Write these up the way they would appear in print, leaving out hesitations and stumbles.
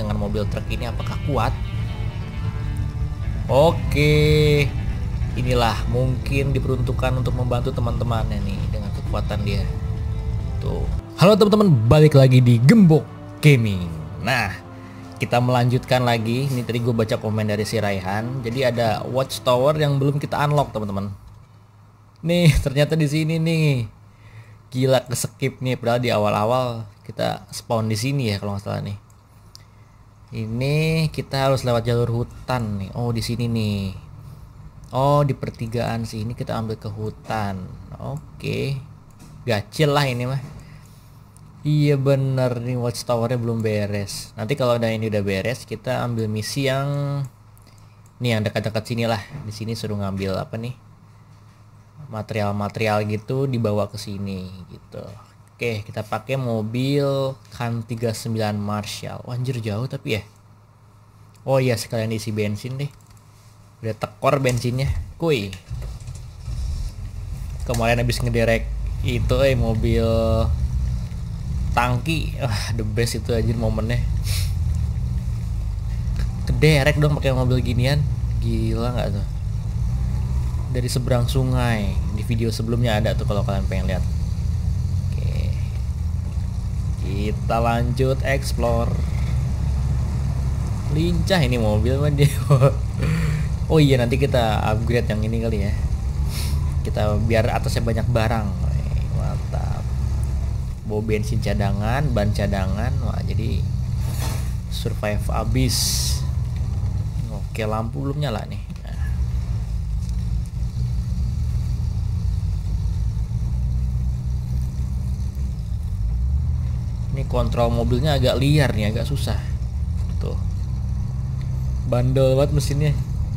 dengan mobil truk ini apakah kuat? Oke, inilah mungkin diperuntukkan untuk membantu teman-temannya nih dengan kekuatan dia. Tuh. Halo teman-teman, balik lagi di Gembok Gaming. Nah, kita melanjutkan lagi. Ini tadi gue baca komen dari si Raihan. Jadi ada watchtower yang belum kita unlock teman-teman. Nih, ternyata di sini nih. Gila, keskip nih, padahal di awal-awal kita spawn di sini ya kalau nggak salah nih. Ini kita harus lewat jalur hutan nih. Oh, di sini nih. Oh, di pertigaan sini kita ambil ke hutan. Oke. Gacil lah ini mah. Iya bener nih, watchtowernya belum beres. Nanti kalau udah ini udah beres, kita ambil misi yang nih yang dekat-dekat sini lah. Di sini suruh ngambil apa nih? Material-material gitu dibawa ke sini gitu. Oke, kita pakai mobil KAN 39 Marshall. Wah, anjir jauh tapi ya. Oh iya, sekalian isi bensin deh. Udah tekor bensinnya. Kuy. Kemarin habis ngederek itu mobil tangki. The best itu aja momennya. Kederek dong pakai mobil ginian. Gila nggak tuh? Dari seberang sungai. Di video sebelumnya ada tuh kalau kalian pengen lihat. Kita lanjut explore. Lincah ini mobil mah dia. Oh iya, nanti kita upgrade yang ini kali ya. Kita biar atasnya banyak barang. Mantap. Bawa bensin cadangan, ban cadangan. Wah, jadi survive abis. Oke, lampu belum nyala nih. Ini kontrol mobilnya agak liar nih, agak susah. Tuh. Bandel banget mesinnya.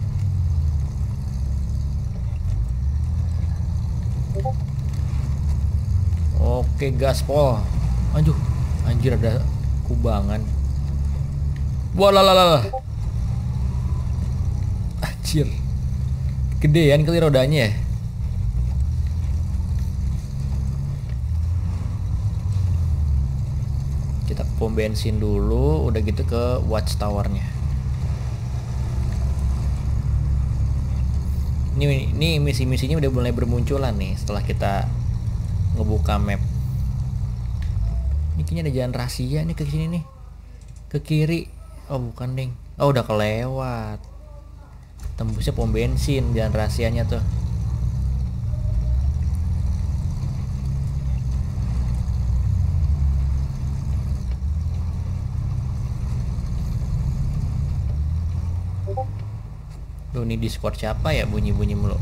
Oke, gaspol. Aduh, anjir ada kubangan. Walalala. Anjir. Gedean kali rodanya ya. Kita ke pom bensin dulu, udah gitu ke watchtowernya. Ini misi-misinya udah mulai bermunculan nih setelah kita ngebuka map. Ini kayaknya ada jalan rahasia nih ke sini nih. Ke kiri. Oh, bukan, ding. Oh, udah kelewat. Tembusnya pom bensin jalan rahasianya tuh. Duh, ini Discord siapa ya bunyi-bunyi mulu.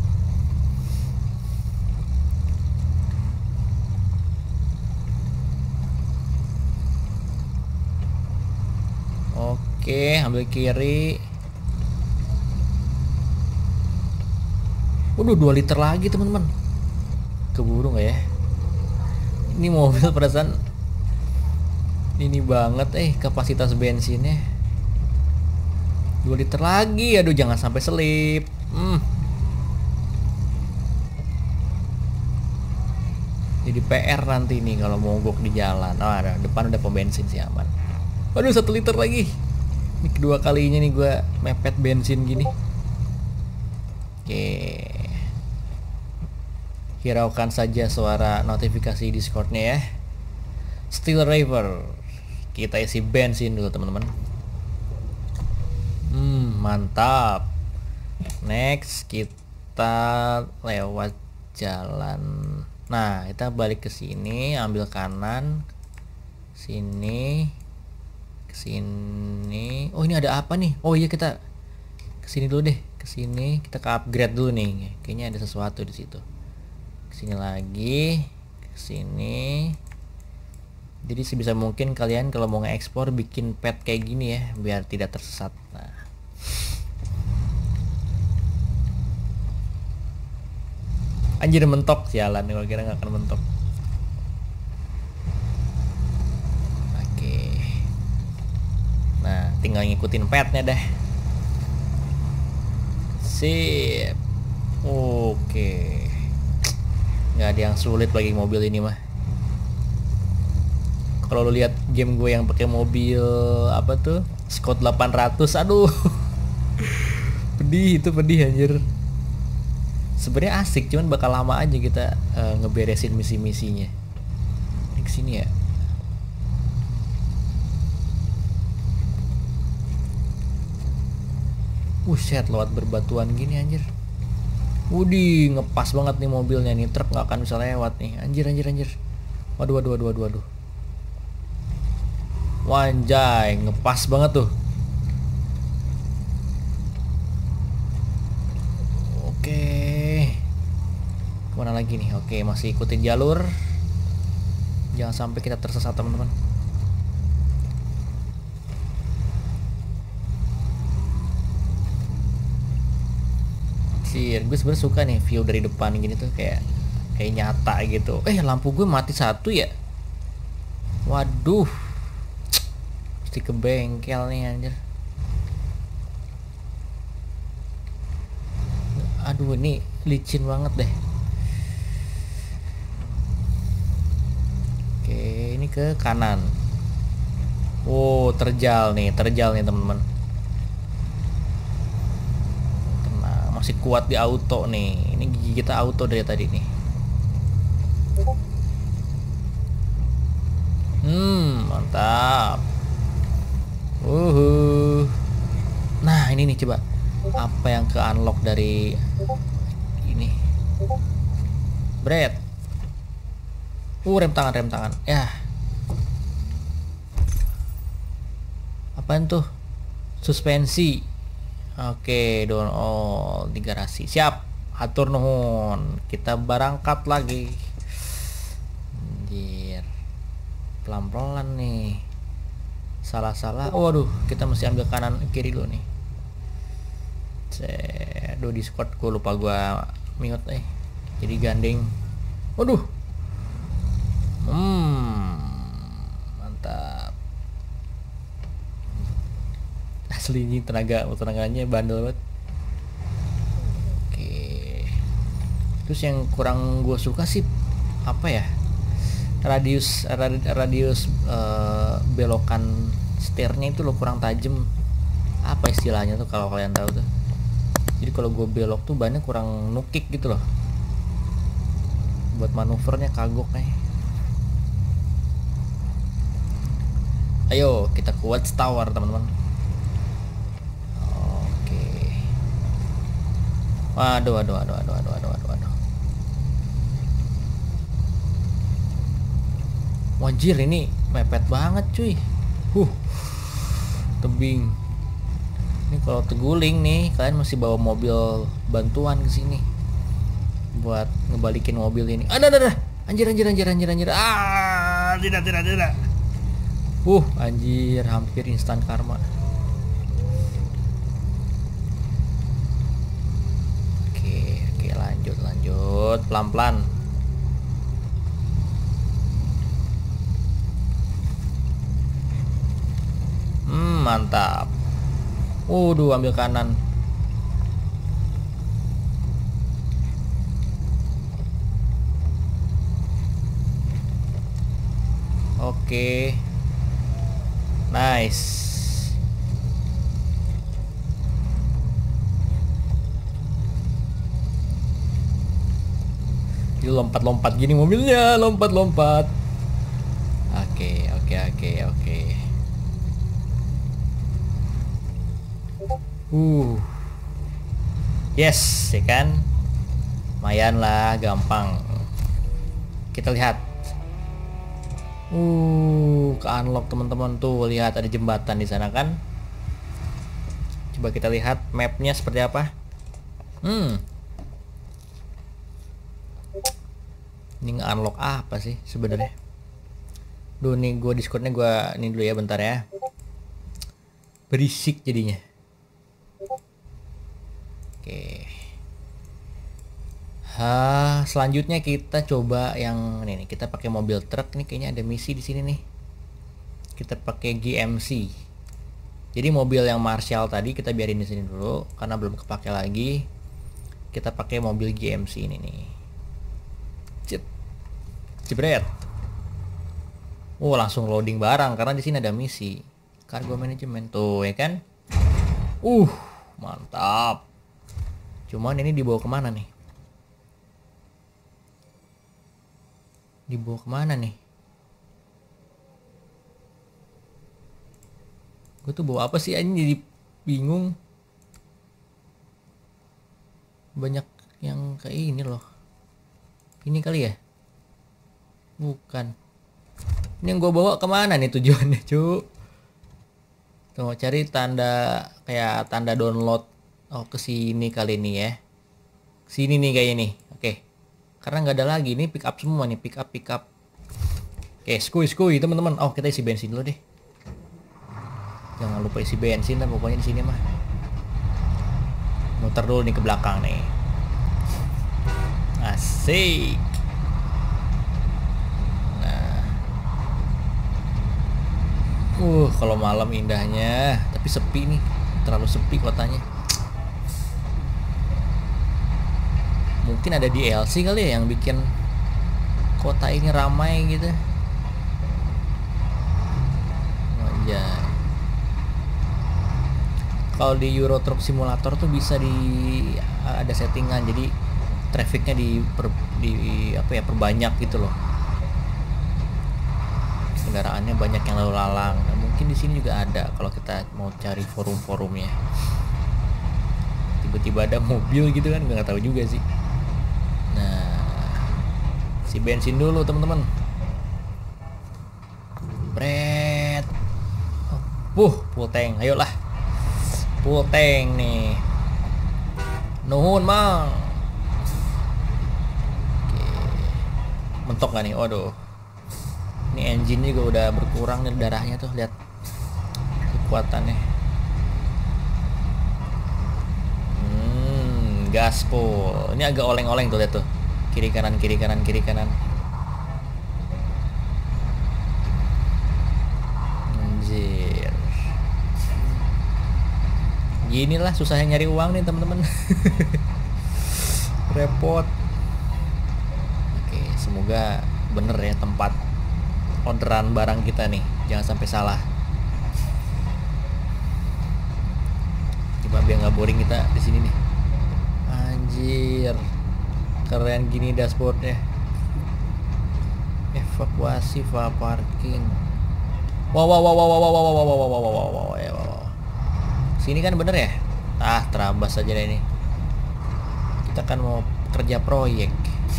Oke, ambil kiri. Waduh, 2 liter lagi teman-teman. Keburu nggak ya? Ini mobil perasaan ini banget kapasitas bensinnya. 2 liter lagi, aduh jangan sampai selip. Jadi PR nanti nih kalau mogok di jalan. Oh, ada depan udah pom bensin sih, aman. Aduh, 1 liter lagi. Ini kedua kalinya nih gue mepet bensin gini. Oke. Hiraukan saja suara notifikasi Discordnya ya. Steel River. Kita isi bensin dulu teman-teman. Mantap. Next kita lewat jalan. Nah, kita balik ke sini, ambil kanan. Sini. Ke sini. Oh, ini ada apa nih? Oh iya, kita ke sini dulu deh. Ke sini kita ke upgrade dulu nih. Kayaknya ada sesuatu di situ. Ke sini lagi. Ke sini. Jadi sebisa mungkin kalian kalau mau nge-ekspor bikin pet kayak gini ya, biar tidak tersesat. Nah. Anjir, mentok sialan, gue kira nggak akan mentok. Oke. Nah, tinggal ngikutin petnya deh. Sip. Oke. Nggak ada yang sulit bagi mobil ini mah. Kalau lu lihat game gue yang pakai mobil apa tuh Scott 800, aduh. Pedih, itu pedih anjir. Sebenarnya asik, cuman bakal lama aja kita ngeberesin misi-misinya. Ini kesini ya. Set lewat berbatuan gini anjir. Wudi, ngepas banget nih mobilnya nih, truk nggak akan bisa lewat nih. Anjir. Waduh. Wanjay, ngepas banget tuh. Oke. Kemana lagi nih? Oke, masih ikutin jalur. Jangan sampai kita tersesat teman-teman. Gue sebenernya suka nih view dari depan gini tuh kayak nyata gitu. Lampu gue mati satu ya. Waduh, mesti ke bengkel nih anjir. Aduh, ini licin banget deh. Oke, ini ke kanan. Oh, terjal nih teman-teman. Masih kuat di auto nih. Ini gigi kita auto dari tadi nih. Mantap. Nah, ini nih coba. Apa yang ke unlock dari ini? Bread. Rem tangan. Ya. Apaan tuh? Suspensi. Oke, down all di garasi. Siap. Hatur nuhun. Kita berangkat lagi. Anjir. Pelan-pelan nih. Salah. Waduh, kita mesti ambil kanan kiri dulu nih. Aduh, Discord gue lupa gue mute jadi gandeng. Waduh. Mantap. Asli ini tenaganya bandel banget. Oke. Terus yang kurang gue suka sih apa ya? Radius belokan setirnya itu lo kurang tajam. Apa istilahnya tuh kalau kalian tahu tuh? Jadi kalau gue belok tuh bannya kurang nukik gitu loh. Buat manuvernya kagok nih. Ayo kita ke Watchtower teman-teman. Oke. Waduh. Wajir, ini mepet banget cuy. Tebing. Ini kalau terguling nih, kalian masih bawa mobil bantuan ke sini buat ngebalikin mobil ini. Ada. Anjir. Tidak. Anjir, hampir instan karma. Oke, lanjut pelan-pelan. Mantap. Ambil kanan. Oke. Nice. Dia lompat-lompat gini mobilnya, lompat. Oke. Yes, ya kan? Lumayan lah, gampang. Kita lihat. Ke unlock teman-teman tuh, lihat ada jembatan di sana kan? Coba kita lihat mapnya seperti apa. Ini nge-unlock apa sih sebenarnya? Duh, nih gue Discordnya gue ini dulu ya, bentar ya. Berisik jadinya. Oke. Selanjutnya kita coba yang ini nih. Kita pakai mobil truk nih, kayaknya ada misi di sini nih. Kita pakai GMC. Jadi mobil yang Marshall tadi kita biarin di sini dulu karena belum kepake lagi. Kita pakai mobil GMC ini nih. Jebret. Oh, langsung loading barang karena di sini ada misi. Cargo management tuh, ya kan? Mantap. Cuman ini dibawa kemana nih? Dibawa kemana nih? Gue tuh bawa apa sih? Ini jadi bingung. Banyak yang kayak ini loh. Ini kali ya? Bukan. Ini yang gue bawa kemana nih tujuannya, cu? Tunggu, cari tanda kayak tanda download. Oh, ke sini kali ini ya. Sini nih kayaknya nih. Oke. Karena nggak ada lagi nih, pick up semua nih, pick up. Oke, skuy teman-teman. Oh, kita isi bensin dulu deh. Jangan lupa isi bensin lah pokoknya di sini mah. Muter dulu nih ke belakang nih. Asik. Kalau malam indahnya, tapi sepi nih, terlalu sepi kotanya. Mungkin ada DLC kali ya yang bikin kota ini ramai gitu. Anjay. Kalau di Euro Truck Simulator tuh bisa ada settingan, jadi trafficnya perbanyak gitu loh. Kendaraannya banyak yang lalu lalang. Nah, mungkin di sini juga ada kalau kita mau cari forum-forumnya. Tiba-tiba ada mobil gitu kan, nggak tahu juga sih. Nah, si bensin dulu teman-teman. Bret. Full tank. Ayolah. Full tank nih. Nuhun mang. Oke. Mentok gak nih? Waduh. Ini engine juga udah berkurang nih darahnya tuh, lihat kekuatannya. Gaspol. Ini agak oleng-oleng tuh, lihat tuh. Kiri kanan. Anjir. Ginilah susahnya nyari uang nih, teman-teman. Repot. Oke, semoga bener ya tempat orderan barang kita nih, jangan sampai salah. Coba biar nggak boring kita di sini nih. Anjir, keren gini dashboardnya. Evakuasi parking. Wow. Sini kan bener ya? Terabas aja deh ini. Kita kan mau kerja proyek.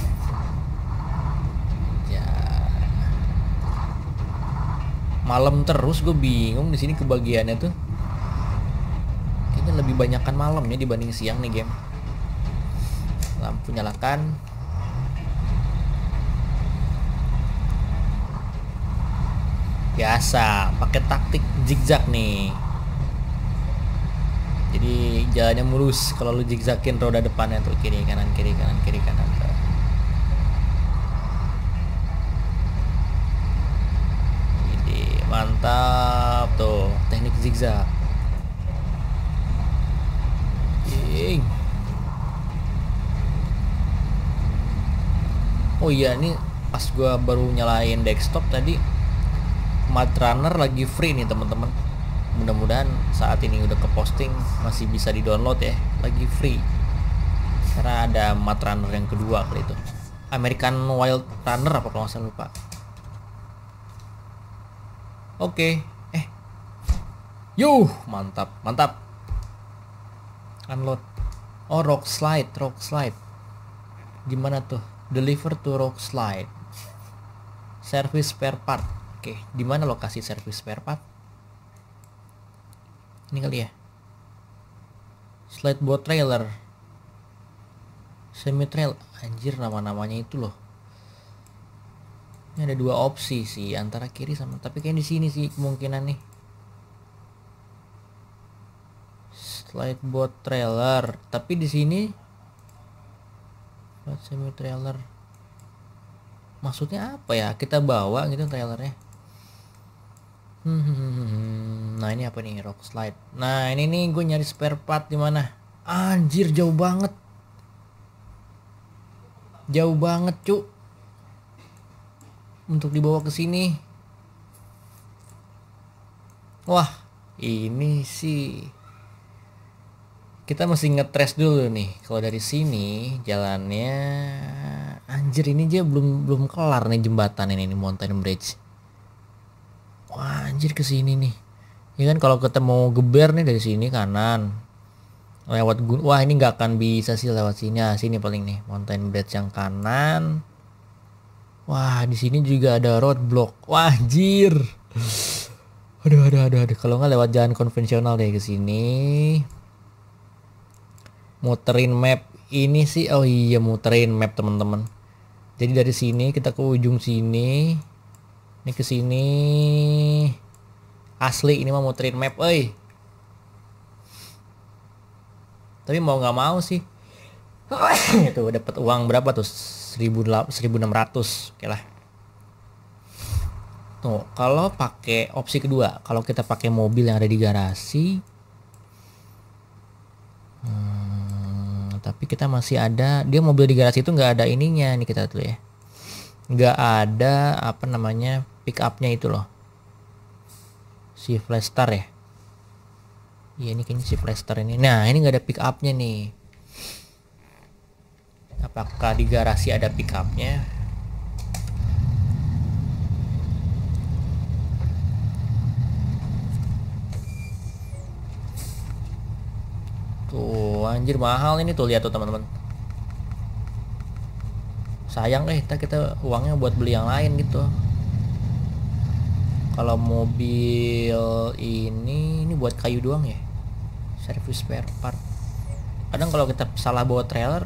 Malam terus, gue bingung di sini kebagiannya tuh. Kayaknya lebih banyakkan malamnya dibanding siang nih game. Lampu nyalakan. Biasa, pakai taktik zigzag nih. Jadi jalannya mulus kalau lu zigzagin roda depannya tuh, kiri kanan. Mantap tuh teknik zigzag. Oh iya, ini pas gua baru nyalain desktop tadi, Mud Runner lagi free nih teman-teman. Mudah-mudahan saat ini udah ke posting masih bisa di download ya, lagi free. Karena ada Mud Runner yang kedua kali itu, American Wild Runner apa kalau nggak salah, lupa. Oke. Mantap. Unload. Oh, rock slide. Gimana tuh? Deliver to rock slide. Service spare part. Oke, di mana lokasi service spare part? Ini kali ya. Slide boat trailer. Semi trail. Anjir, nama-namanya itu loh. Ini ada dua opsi sih, antara kiri sama, tapi kayak di sini sih kemungkinan nih. Slide boat trailer, tapi di sini semi trailer. Maksudnya apa ya? Kita bawa gitu trailernya. Nah, ini apa nih? Rock slide. Nah, ini nih gue nyari spare part di mana? Anjir, jauh banget. Jauh banget, cu. Untuk dibawa ke sini. Wah, ini sih kita mesti ngetres dulu nih. Kalau dari sini jalannya, anjir ini aja belum kelar nih jembatan ini nih, Mountain Bridge. Wah, anjir ke sini nih. Ya kan kalau kita mau geber nih dari sini kanan. Lewat wah ini nggak akan bisa sih lewat sini. Ah, sini paling nih, Mountain Bridge yang kanan. Wah, di sini juga ada roadblock. Wah, anjir. Aduh. Kalau nggak lewat jalan konvensional deh ke sini. Muterin map ini sih. Oh iya, muterin map teman-teman. Jadi dari sini kita ke ujung sini. Ini ke sini. Asli ini mah muterin map, Tapi mau nggak mau sih. Itu dapat uang berapa tuh? 1.600. Oke lah. Tuh, kalau pakai opsi kedua, kalau kita pakai mobil yang ada di garasi, tapi kita masih ada, dia mobil di garasi itu nggak ada ininya nih, kita tuh ya, nggak ada apa namanya pick upnya itu loh, si Flashstar ya. Iya ini kayaknya si Flashstar ini. Nah ini nggak ada pick upnya nih. Apakah di garasi ada pick upnya? Tuh anjir mahal ini tuh, lihat tuh teman-teman. Sayang kita uangnya buat beli yang lain gitu. Kalau mobil ini buat kayu doang ya. Service spare part. Kadang kalau kita salah bawa trailer.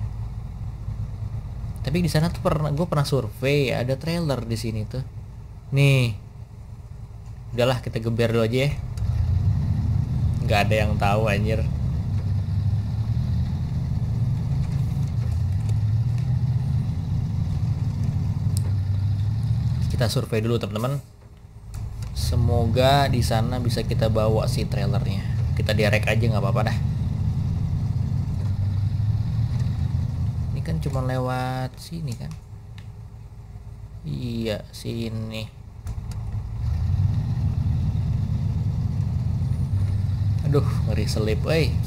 Tapi di sana tuh gue pernah survei ada trailer di sini tuh. Nih. Udahlah kita geber dulu aja ya. Nggak ada yang tahu anjir. Kita survei dulu teman-teman. Semoga di sana bisa kita bawa si trailernya. Kita direct aja nggak apa-apa dah. Ini kan cuma lewat sini kan? Iya sini. Aduh ngeri selip,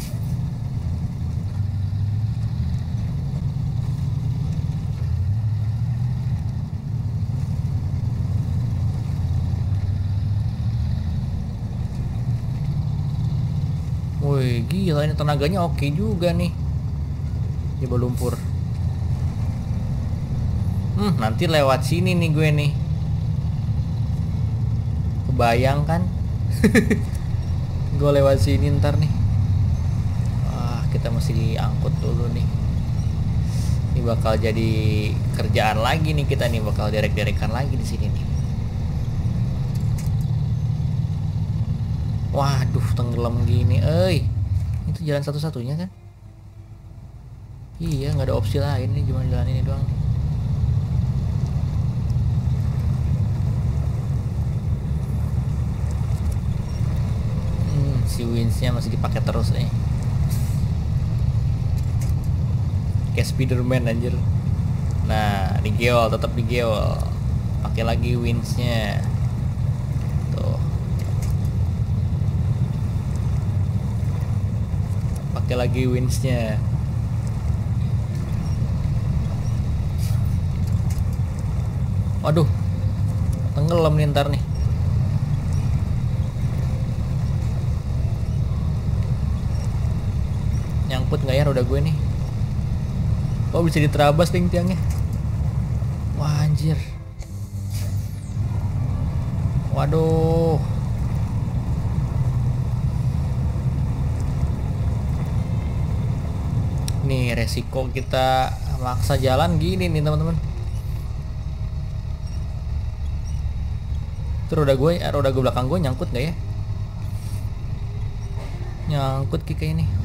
Woi gila ini tenaganya oke juga nih. Coba lumpur. Nanti lewat sini nih gue nih. Kebayang kan? Gue lewat sini ntar nih. Wah kita mesti diangkut dulu nih. Ini bakal jadi kerjaan lagi nih kita nih, bakal derek-derekan lagi di sini nih. Waduh tenggelam gini, itu jalan satu-satunya kan? Iya nggak ada opsi lain nih, cuma jalan ini doang. Si winch-nya masih dipakai terus nih. Kayak Spiderman anjir. Nah digeol, tetap digeol. Pakai lagi winch-nya. Tuh. Pakai lagi winch-nya. Waduh. Tenggelam nih ntar nih. Nyangkut nggak ya roda gue nih? Oh bisa diterabas tiangnya. Wah anjir. Waduh. Nih resiko kita maksa jalan gini nih teman-teman. Itu roda gue belakang gue nyangkut nggak ya? Nyangkut kayak ini.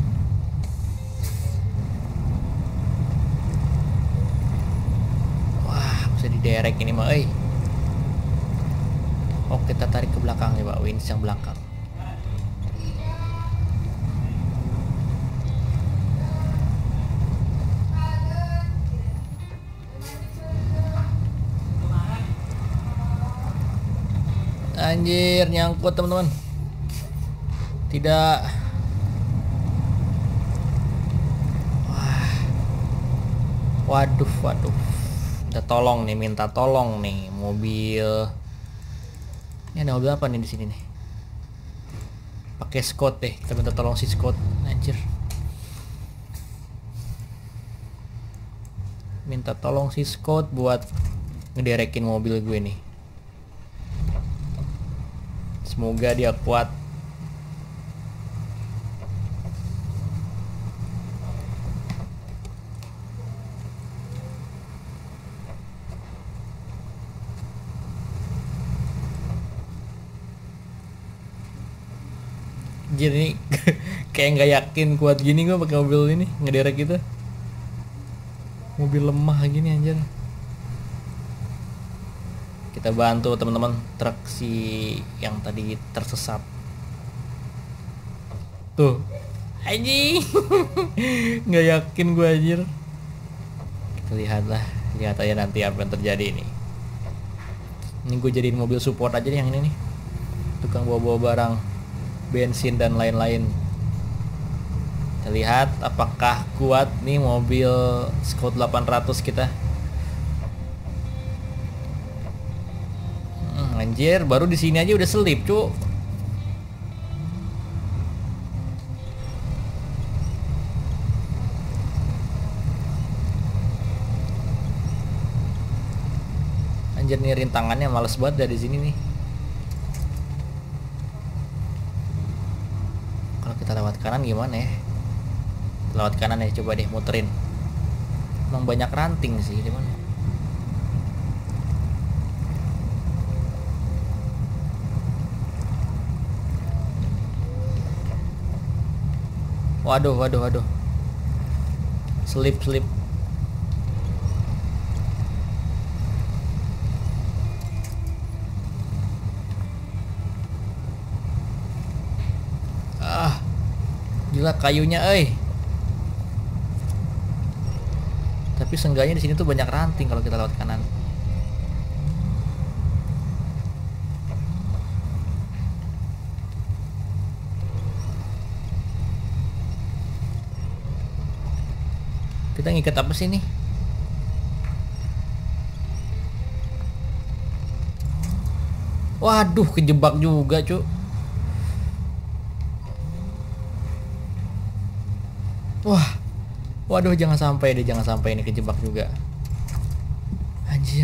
Derek ini mah, Oh kita tarik ke belakang ya Pak, winch yang belakang. Anjir, nyangkut teman-teman. Tidak. Wah. Waduh, waduh. Minta tolong nih mobil. Ini ada mobil apa nih di sini nih? Pakai Scott deh. Kita minta tolong si Scott. Anjir. Minta tolong si Scott buat ngederekin mobil gue nih. Semoga dia kuat. Jadi kayak nggak yakin kuat gini gue pakai mobil ini ngederek gitu. Mobil lemah gini anjir. Kita bantu teman-teman truk si yang tadi tersesat. Tuh. Anjing. Nggak yakin gue anjir. Kita lihat aja nanti apa yang terjadi ini. Ini gue jadiin mobil support aja nih yang ini nih. Tukang bawa-bawa barang, bensin dan lain-lain. Kita lihat apakah kuat nih mobil Scout 800 kita. Anjir, baru di sini aja udah selip, cu. Anjir, nih rintangannya males banget dari sini nih. Kalau kita lewat kanan gimana ya? Lewat kanan ya, coba deh muterin. Emang banyak ranting sih di mana? Waduh. Selip. Gila kayunya, Tapi seenggaknya di sini tuh banyak ranting kalau kita lewat kanan. Kita ngikat apa sih nih? Waduh, kejebak juga, cu. Waduh, jangan sampai ini kejebak juga. Anjir.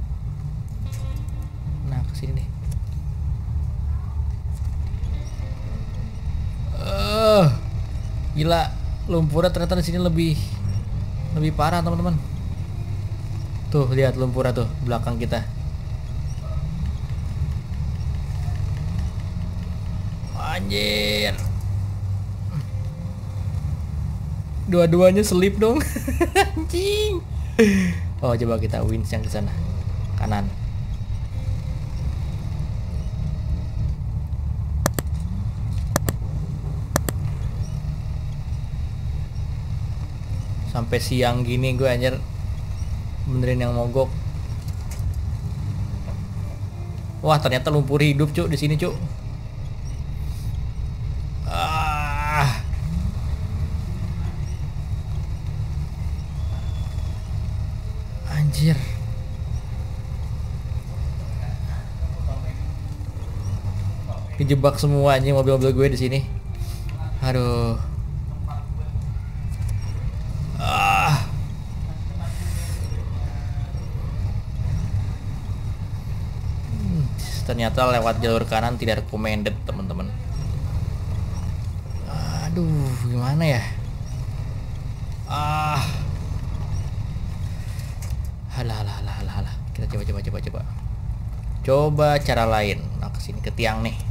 Nah, kesini nih. Gila, lumpurnya ternyata di sini lebih parah, teman-teman. Tuh, lihat lumpurnya tuh belakang kita. Anjir. Dua-duanya selip dong. Anjing. Oh, coba kita winch yang ke sana. Kanan. Sampai siang gini gue anjir benerin yang mogok. Wah, ternyata lumpur hidup, Cuk, di sini, Cuk. Anjir. Kejebak semua anjing mobil-mobil gue di sini. Aduh. Ternyata lewat jalur kanan tidak recommended, teman-teman. Aduh, gimana ya? Halah. Kita coba. Coba cara lain. Nah, kesini ke tiang nih.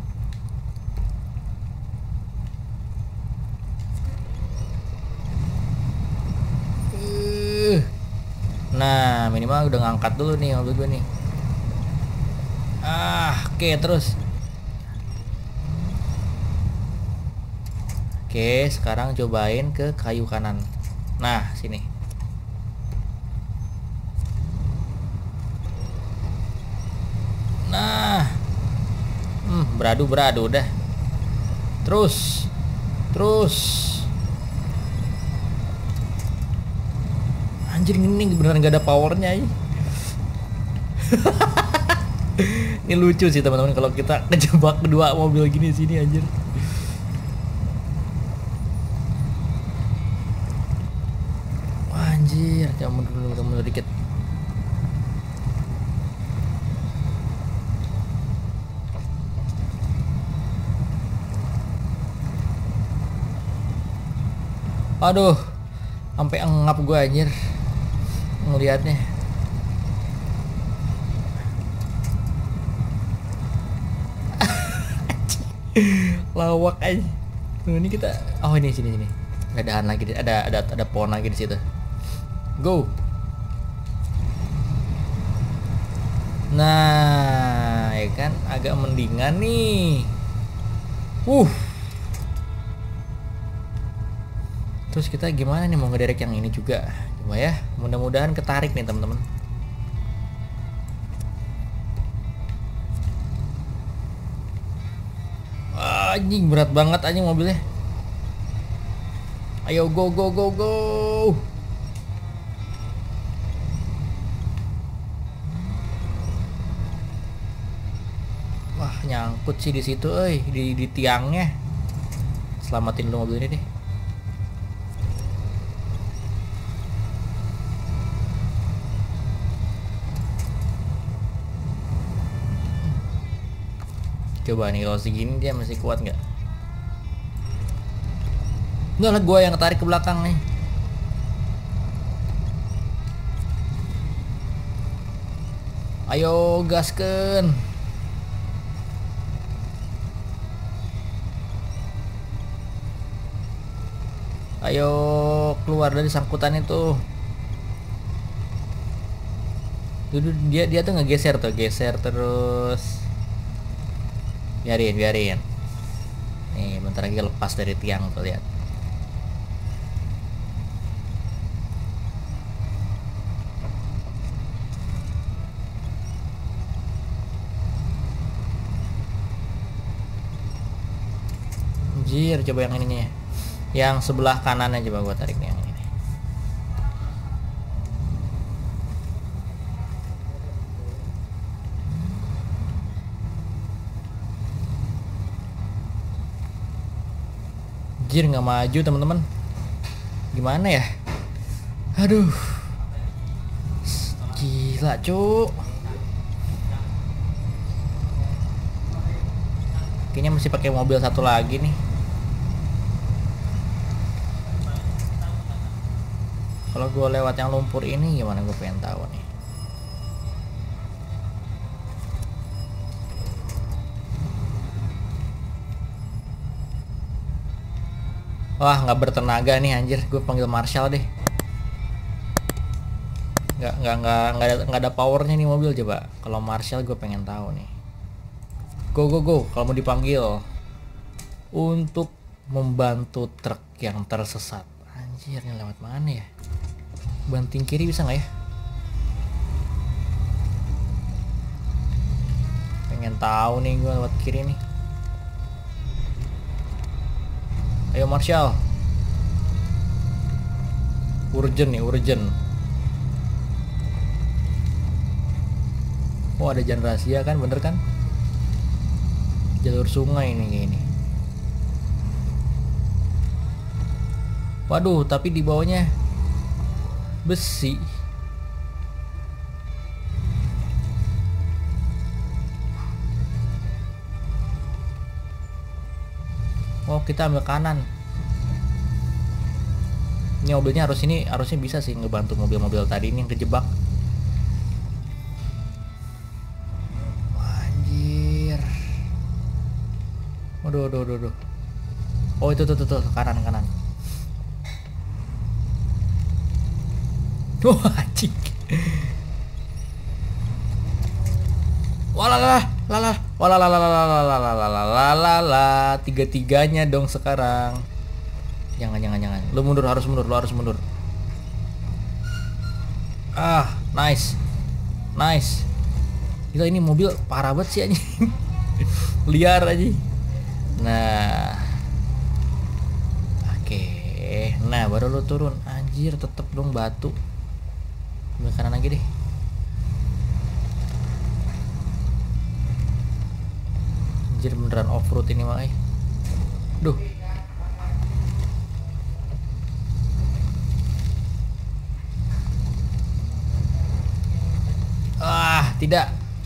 Nah, minimal udah ngangkat dulu nih mobil gue nih. Oke, terus. Oke, sekarang cobain ke kayu kanan. Nah, sini. Nah, Beradu dah. Terus. Anjir, ini beneran gak ada powernya ya. Ini lucu sih teman-teman kalau kita kejebak kedua mobil gini sini anjir. Wah, anjir, coba mundur dikit. Aduh, sampai engap gue anjir ngelihatnya. Lawak aja. Ini kita, oh ini sini. Ada dahan lagi, ada pohon lagi di situ. Go. Nah, ya kan agak mendingan nih. Terus kita gimana nih mau ngederek yang ini juga? Coba ya, mudah-mudahan ketarik nih teman-teman. Anjing, berat banget anjing mobilnya. Ayo go. Wah, nyangkut sih di situ, di tiangnya. Selamatin dulu mobil ini deh. Coba nih kalau segini dia masih kuat nggak? Enggak lah, gue yang ketarik ke belakang nih. Ayo gasken. Ayo keluar dari sangkutan itu. Dia tuh ngegeser tuh, geser terus. Biarin. Nih, bentar lagi lepas dari tiang tuh, lihat. Anjir, coba yang ininya. Yang sebelah kanannya coba gua tarik nih yang ini. Anjir, nggak maju teman-teman. Gimana ya? Aduh, gila cuk. Kayaknya masih pakai mobil satu lagi nih. Kalau gue lewat yang lumpur ini gimana, gue pengen tahu nih. Wah, nggak bertenaga nih anjir, gue panggil Marshall deh. Nggak ada powernya nih mobil. Coba kalau Marshall gue pengen tahu nih. Go kalau mau dipanggil untuk membantu truk yang tersesat. Anjir, ini lewat mana ya? Banting kiri bisa nggak ya? Pengen tahu nih gue lewat kiri nih. Ayo Marshall. Urgent. Oh, ada jalan rahasia kan, bener kan? Jalur sungai ini kayak ini. Waduh, tapi di bawahnya besi. Oh, kita ambil kanan. Ini mobilnya harusnya bisa sih ngebantu mobil-mobil tadi ini yang kejebak. Anjir. Waduh. Oh, itu tuh kanan. Wah, anjing. Walah, tiga-tiganya dong sekarang. Jangan. Lu harus mundur. Ah, nice. Gila, ini mobil parah banget sih anjing. liar aja. Nah, oke. Nah, baru lu turun. Anjir, tetep dong batu. Ambil kanan lagi deh. Anjir, beneran off-road ini mah. Duh. Ah, tidak.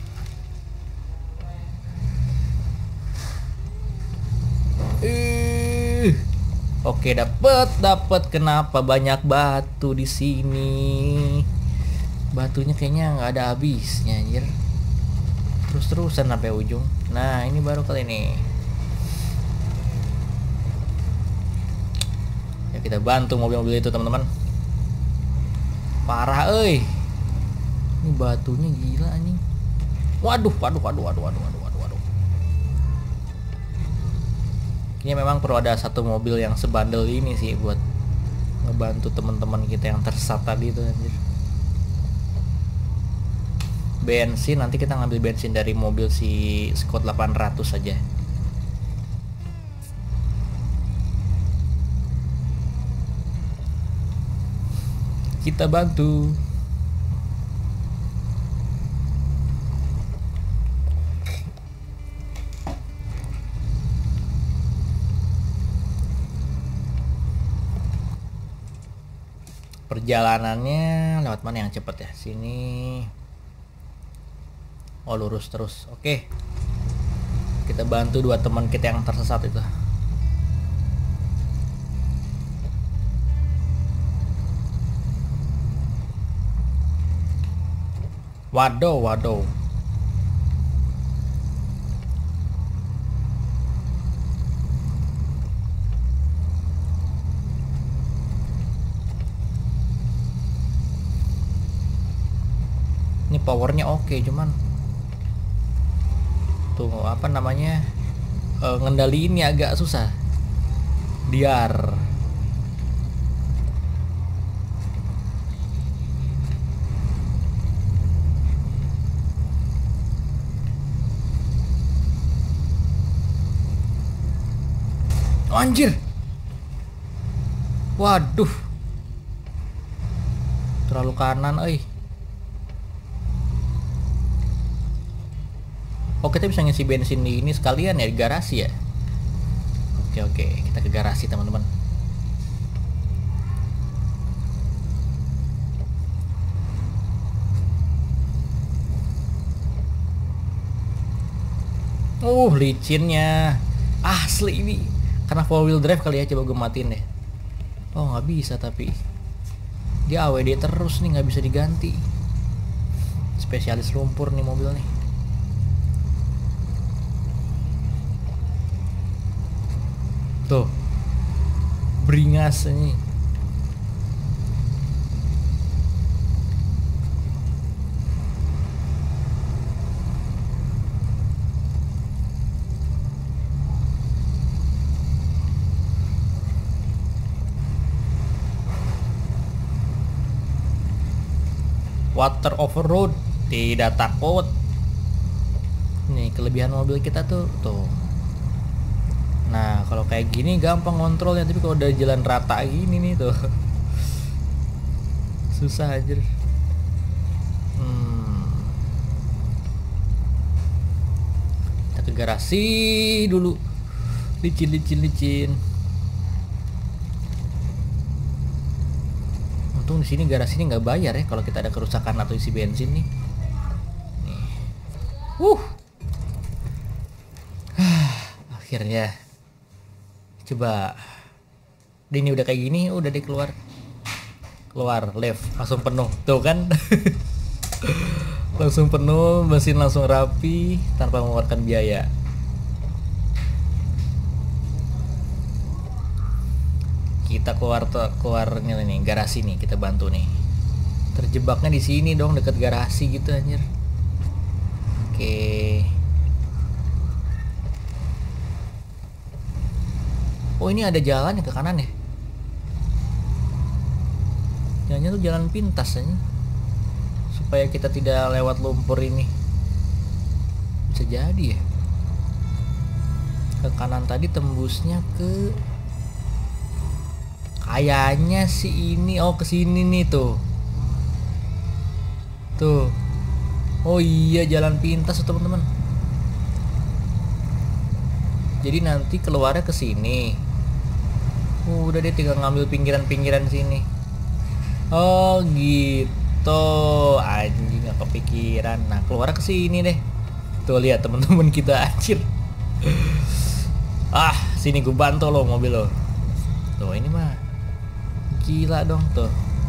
Oke, dapet. Kenapa banyak batu di sini? Batunya kayaknya nggak ada habisnya, anjir. Terus-terusan sampai ujung. Nah, ini baru kali ini. Ya, kita bantu mobil-mobil itu, teman-teman. Parah, euy. Ini batunya gila anjing. Waduh. Ini memang perlu ada satu mobil yang sebandel ini sih buat ngebantu teman-teman kita yang tersesat tadi itu, anjir. Bensin, nanti kita ngambil bensin dari mobil si Scott 800 saja. Kita bantu. Perjalanannya lewat mana yang cepet ya? Sini. Oh, lurus terus. Oke. Kita bantu dua teman kita yang tersesat itu. Waduh. Ini powernya oke, cuman tuh apa namanya, ngendaliinnya agak susah. Diar. Anjir. Waduh. Terlalu kanan, euy. Oh, kita bisa ngisi bensin di ini sekalian ya, di garasi ya. Oke, kita ke garasi, teman-teman. Licinnya asli ini. Karena 4 wheel drive kali ya, coba gue matiin deh. Oh, nggak bisa, tapi dia AWD terus nih, nggak bisa diganti. Spesialis lumpur nih mobil nih. Tuh, beringas ini. Water overload, tidak takut. Nih kelebihan mobil kita tuh. Nah, kalau kayak gini gampang kontrolnya, tapi kalau udah jalan rata gini nih tuh susah aja. Kita ke garasi dulu. Licin. Untung di sini garasi ini nggak bayar ya kalau kita ada kerusakan atau isi bensin nih. Akhirnya. Coba. Ini udah kayak gini, udah deh keluar left, langsung penuh. Tuh kan. Langsung penuh, mesin langsung rapi tanpa mengeluarkan biaya. Kita keluarnya nih, garasi nih, kita bantu nih. Terjebaknya di sini dong, deket garasi gitu anjir. Oke. Oh, ini ada jalan ke kanan ya? Jangan tuh jalan pintas aja, supaya kita tidak lewat lumpur ini. Bisa jadi ya. Ke kanan tadi tembusnya ke, kayaknya sih ini, oh ke sini nih tuh. Tuh. Oh iya, jalan pintas tuh teman-teman. Jadi nanti keluarnya ke sini. Udah deh, tinggal ngambil pinggiran-pinggiran sini. Oh gitu. Anjing, nggak kepikiran. Nah, keluarnya ke sini deh. Tuh lihat teman-teman kita, anjir. Ah, sini gue bantu lo mobil lo. Tuh ini mah gila dong tuh.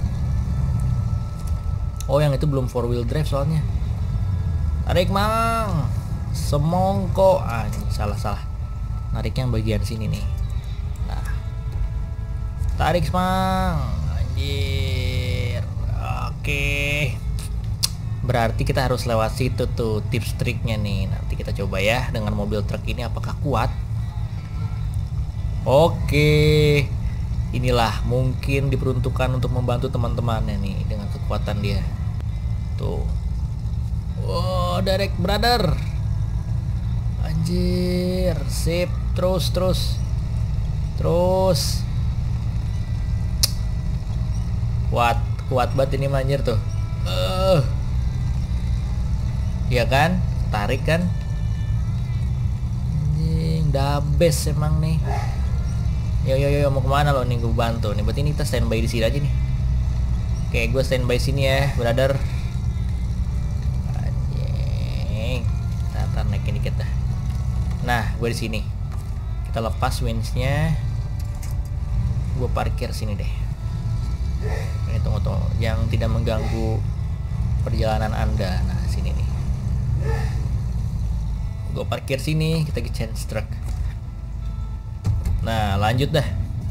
Oh yang itu belum 4 wheel drive soalnya. Tarik mang, semongko. Anjing, salah. Nariknya yang bagian sini nih. Nah, tarik mang, anjir. Oke. Berarti kita harus lewat situ tuh, tips triknya nih. Nanti kita coba ya dengan mobil truk ini apakah kuat. Oke. Inilah mungkin diperuntukkan untuk membantu teman-temannya nih dengan kekuatan dia. Tuh. Wow, direct brother. Anjir, sip, terus. Kuat banget ini manjir tuh. Iya kan? Tarik kan? Anjing, dabes emang nih. Yo mau kemana lo nih, gue bantu nih. Berarti ini kita standby di sini aja nih. Oke, gue standby sini ya, brother. Anjing. Ntar naikin dikit dah. Nah, gue di sini. Kita lepas winch-nya. Gue parkir sini deh. Ini tunggu. Yang tidak mengganggu perjalanan Anda. Nah, sini nih. Gue parkir sini, kita change truck. Nah, lanjut dah.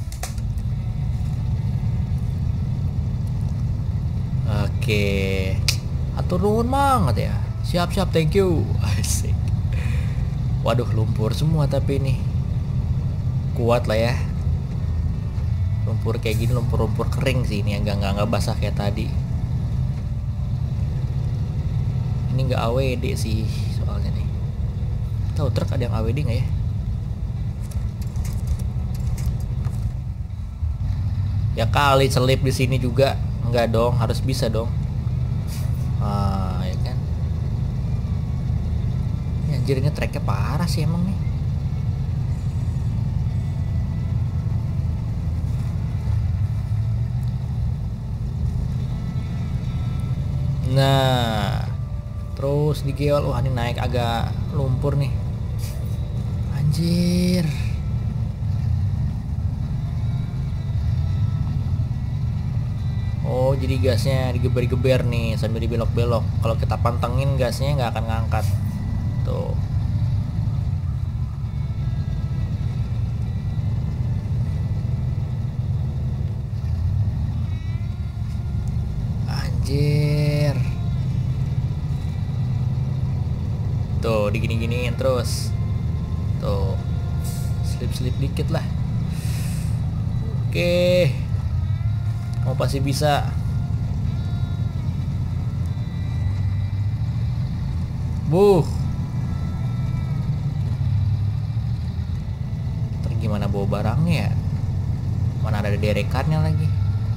Oke. Atur nuhun banget ya. Siap, thank you. Asik. Waduh, lumpur semua tapi ini. Kuat lah ya. Lumpur kayak gini, lumpur kering sih ini, enggak basah kayak tadi. Ini enggak AWD sih soalnya nih. Tahu truk ada yang AWD nggak ya? Ya kali selip di sini juga. Enggak dong, harus bisa dong. Ya kan. Ya, anjir, ini treknya parah sih emang nih. Nah, terus digeol. Wah, ini naik agak lumpur nih. Anjir. Oh, jadi gasnya digeber-geber nih sambil dibelok-belok. Kalau kita pantengin gasnya nggak akan ngangkat. Tuh. Anjir. Tuh, digini-giniin terus. Tuh. Slip-slip dikit lah. Oke. Mau pasti bisa. Terus gimana bawa barangnya ya? Mana ada derekannya lagi.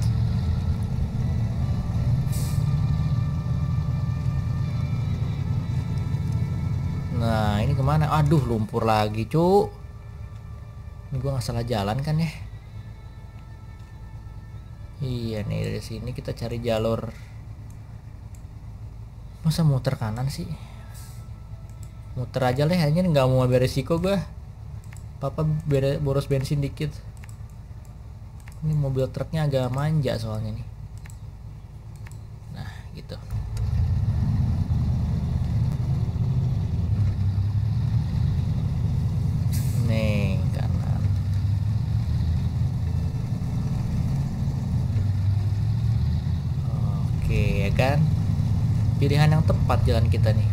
Nah, ini kemana? Aduh, lumpur lagi, cuk. Ini gua nggak salah jalan kan ya? Iya nih, dari sini kita cari jalur. Masa muter kanan sih? Muter aja lah, hanya nggak mau ambil resiko gue. Papa boros bensin dikit. Ini mobil truknya agak manja soalnya nih. Nah, gitu. Nih, kanan. Oke, ya kan? Pilihan yang tepat jalan kita nih.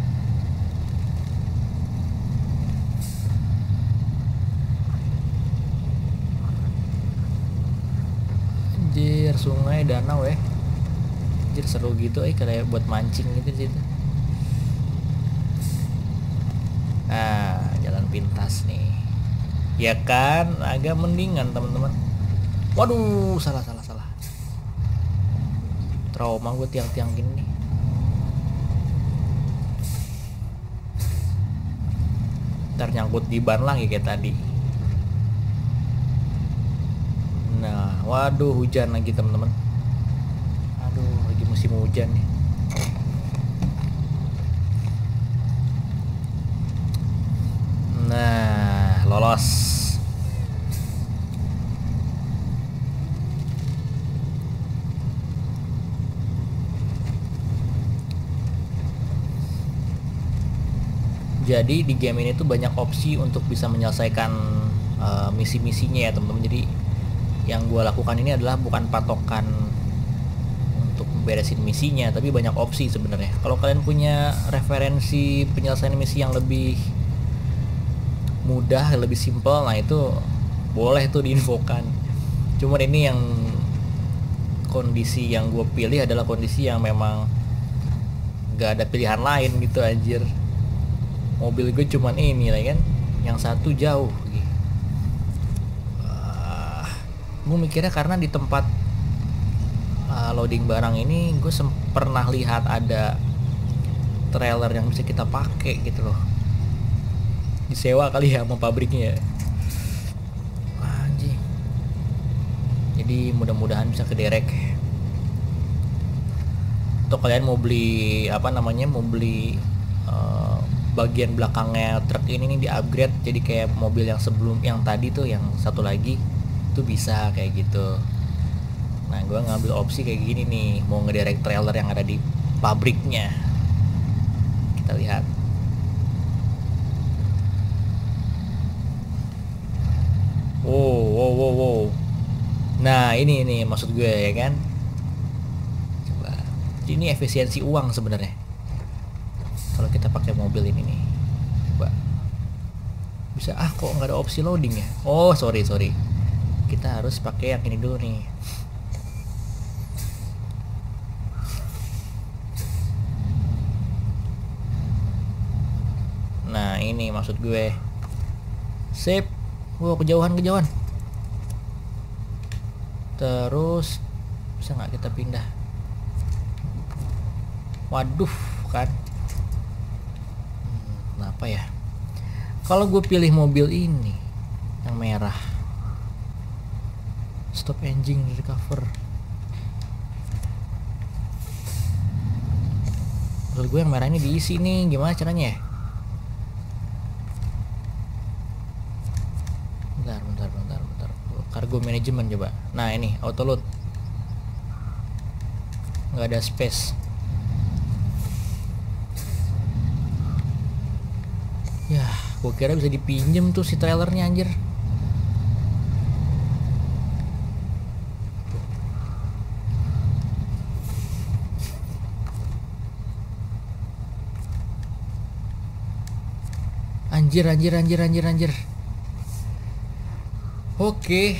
Anjir, sungai, danau ya. Anjir, seru gitu kayak buat mancing gitu di situ. Nah, jalan pintas nih. Ya kan, agak mendingan teman-teman. Waduh, salah. Trauma gue tiang-tiang gini nih. Ntar nyangkut di ban lagi kayak tadi. Nah, waduh, hujan lagi teman-teman. Aduh, lagi musim hujan nih. Nah, lolos. Jadi di game ini tuh banyak opsi untuk bisa menyelesaikan misi-misinya ya teman-teman. Jadi yang gue lakukan ini adalah bukan patokan untuk beresin misinya, tapi banyak opsi sebenarnya. Kalau kalian punya referensi penyelesaian misi yang lebih mudah, lebih simple, nah itu boleh tuh diinfokan. Cuman ini yang kondisi yang gue pilih adalah kondisi yang memang gak ada pilihan lain gitu anjir. Mobil gue cuman ini lah kan, yang satu jauh gitu. Gue mikirnya karena di tempat loading barang ini gue pernah lihat ada trailer yang bisa kita pakai gitu loh, disewa kali ya sama pabriknya ya. Anjing. Jadi mudah-mudahan bisa kederek. Atau kalian mau beli mau beli bagian belakangnya truk ini nih di upgrade jadi kayak mobil yang sebelum yang tadi tuh, yang satu lagi tuh bisa kayak gitu. Nah, gue ngambil opsi kayak gini nih, mau ngederek trailer yang ada di pabriknya. Kita lihat. Wow. Nah, ini maksud gue ya kan. Coba. Ini efisiensi uang sebenarnya. Kalau kita pakai mobil ini nih, coba bisa kok nggak ada opsi loading ya? Oh sorry, kita harus pakai yang ini dulu nih. Nah ini maksud gue. Sip. Wow, kejauhan. Terus bisa nggak kita pindah? Waduh kan. Kenapa ya? Kalau gue pilih mobil ini yang merah, stop engine recover. Mobil gue yang merah ini diisi nih, gimana caranya ya? Bentar. Cargo management coba. Nah ini auto load, nggak ada space. Ya, gue kira bisa dipinjem tuh si trailernya anjir. Anjir. Oke.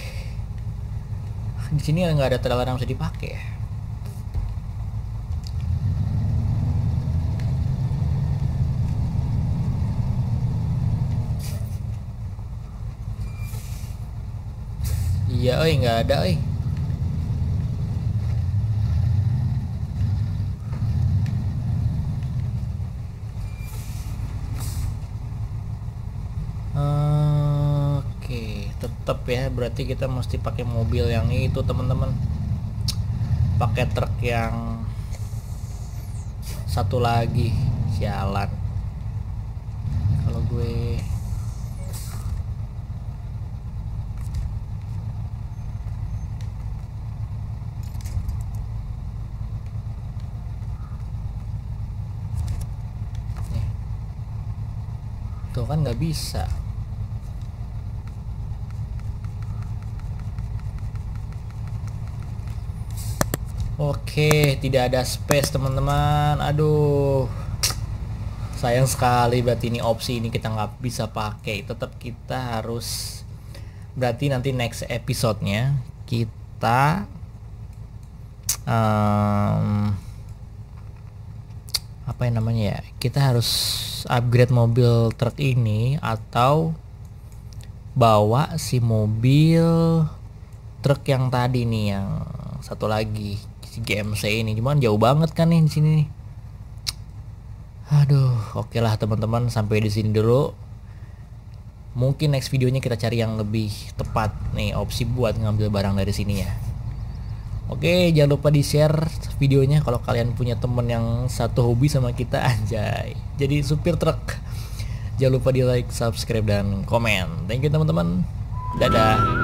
Di sini nggak ada trailer yang bisa dipakai ya. Iya, nggak ada, Oke, tetap ya, berarti kita mesti pakai mobil yang itu teman-teman. Pakai truk yang satu lagi, sialan. Kalau gue tuh kan nggak bisa. Oke, tidak ada space teman-teman. Aduh, sayang sekali. Berarti ini opsi ini kita nggak bisa pakai. Tetap kita harus, berarti nanti next episode-nya kita apa yang namanya ya, kita harus upgrade mobil truk ini atau bawa si mobil truk yang tadi nih, yang satu lagi si GMC ini. Cuman jauh banget kan nih di sini nih. Aduh, oke lah teman-teman, sampai di sini dulu. Mungkin next videonya kita cari yang lebih tepat nih, opsi buat ngambil barang dari sini ya. Oke, jangan lupa di-share videonya kalau kalian punya temen yang satu hobi sama kita, anjay, jadi supir truk. Jangan lupa di like, subscribe, dan komen. Thank you teman-teman. Dadah.